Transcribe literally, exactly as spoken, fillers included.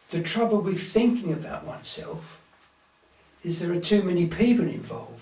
The trouble with thinking about oneself is there are too many people involved.